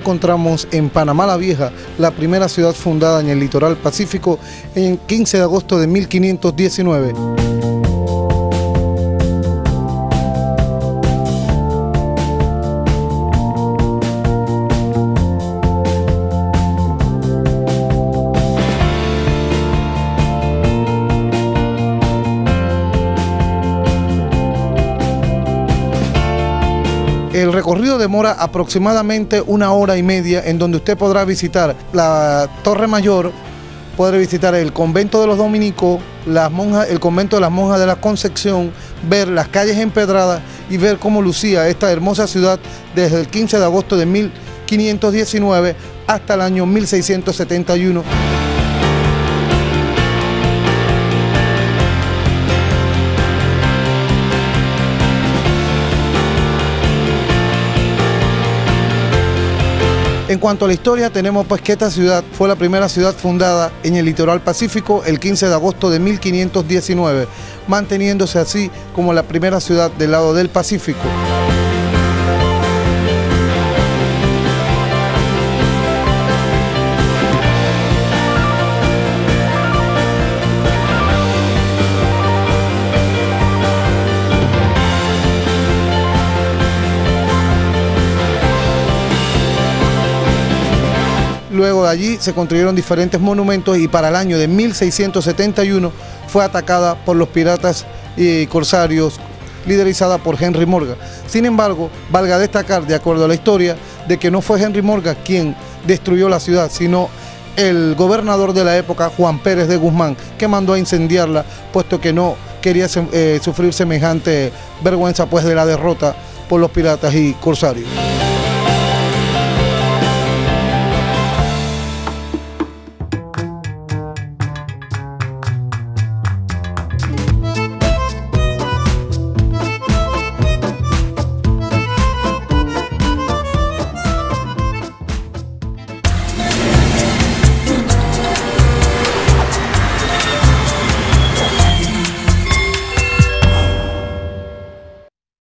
encontramos en Panamá la Vieja, la primera ciudad fundada en el litoral pacífico en 15 de agosto de 1519. El recorrido demora aproximadamente 1 hora y media, en donde usted podrá visitar la Torre Mayor, podrá visitar el convento de los dominicos, el convento de las monjas de la Concepción, ver las calles empedradas y ver cómo lucía esta hermosa ciudad desde el 15 de agosto de 1519 hasta el año 1671. En cuanto a la historia, tenemos pues que esta ciudad fue la primera ciudad fundada en el litoral pacífico el 15 de agosto de 1519, manteniéndose así como la primera ciudad del lado del Pacífico. Luego de allí se construyeron diferentes monumentos y para el año de 1671 fue atacada por los piratas y corsarios liderizada por Henry Morgan. Sin embargo, valga destacar, de acuerdo a la historia, de que no fue Henry Morgan quien destruyó la ciudad, sino el gobernador de la época, Juan Pérez de Guzmán, que mandó a incendiarla, puesto que no quería sufrir semejante vergüenza pues de la derrota por los piratas y corsarios.